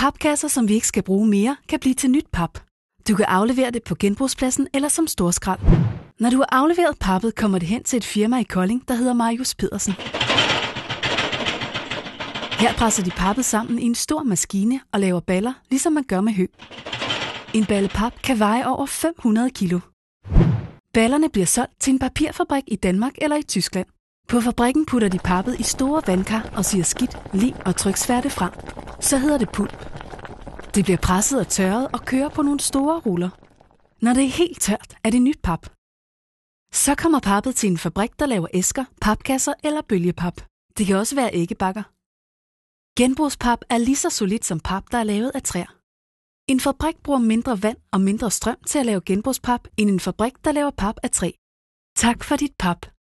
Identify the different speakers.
Speaker 1: Papkasser, som vi ikke skal bruge mere, kan blive til nyt pap. Du kan aflevere det på genbrugspladsen eller som storskrald. Når du har afleveret pappet, kommer det hen til et firma i Kolding, der hedder Marius Pedersen. Her presser de pappet sammen i en stor maskine og laver baller, ligesom man gør med hø. En balle pap kan veje over 500 kilo. Ballerne bliver solgt til en papirfabrik i Danmark eller i Tyskland. På fabrikken putter de pappet i store vandkar og siger skidt, lim og tryksværte frem. Så hedder det pulp. Det bliver presset og tørret og kører på nogle store ruller. Når det er helt tørt, er det nyt pap. Så kommer pappet til en fabrik, der laver æsker, papkasser eller bølgepap. Det kan også være æggebakker. Genbrugspap er lige så solidt som pap, der er lavet af træer. En fabrik bruger mindre vand og mindre strøm til at lave genbrugspap, end en fabrik, der laver pap af træ. Tak for dit pap.